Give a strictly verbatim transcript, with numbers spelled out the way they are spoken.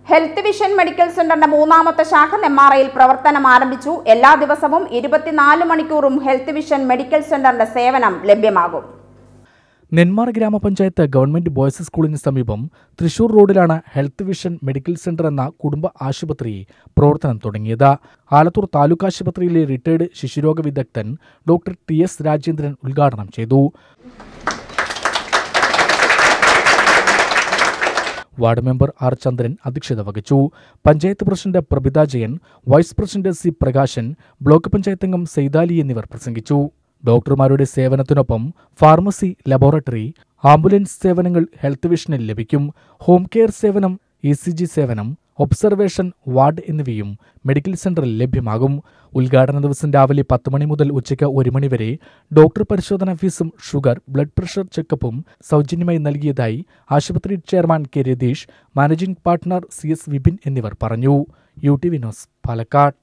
Health vision medical സെന്ററിന്റെ മൂന്നാമത്തെ ശാഖ നെന്മാറയിൽ പ്രവർത്തനം ആരംഭിച്ചു. എല്ലാ ദിവസവും ഇരുപത്തിനാല് മണിക്കൂറും ഹെൽത്ത് വിഷൻ മെഡിക്കൽ സെന്ററിന്റെ സേവനം ലഭ്യമാകും. നെന്മാറ ഗ്രാമപഞ്ചായത്ത് ഗവൺമെന്റ് ബോയ്സ് സ്കൂളിന് സമീപം തൃശൂർ റോഡിലാണ് ഹെൽത്ത് വിഷൻ മെഡിക്കൽ സെന്റർ എന്ന കുടുംബ ആശുപത്രി പ്രവർത്തനം തുടങ്ങിയത്. ആലത്തൂർ താലൂക്ക് ആശുപത്രിയിലെ റിട്ടയർഡ് ശിശുരോഗ വിദഗ്ധൻ ഡോക്ടർ ടി എസ് രാജേന്ദ്രൻ ഉദ്ഘാടനം ചെയ്തു. വാർഡ് മെമ്പർ ആർ ചന്ദ്രൻ അധ്യക്ഷത വഹിച്ചു. Panchayat president Prabhitha Jayan, vice president C Prakashan, block panchayat അംഗം സെയ്താലി എന്നിവർ പ്രസംഗിച്ചു. ഡോക്ടർമാരുടെ സേവനത്തിനൊപ്പം ഫാർമസി, ലബോറട്ടറി, ആംബുലൻസ് സേവനങ്ങൾ ഹെൽത്ത് വിഷനിൽ ലഭിക്കും. ഹോം കെയർ സേവനം, ഇ സി ജി സേവനം, ഒബ്സർവേഷൻ വാർഡ് എന്നിവയും മെഡിക്കൽ സെന്ററിൽ ലഭ്യമാകും. ഉദ്ഘാടന ദിവസം രാവിലെ പത്ത് മണി മുതൽ ഉച്ചയ്ക്ക് ഒരു മണി വരെ ഡോക്ടർ പരിശോധനാ ഫീസും ഷുഗർ, ബ്ലഡ് പ്രഷർ ചെക്കപ്പും സൗജന്യമായി നൽകിയതായി ആശുപത്രി chairman K Ratheesh, managing partner C S Vipin എന്നിവർ പറഞ്ഞു. U T V news, Palakkad.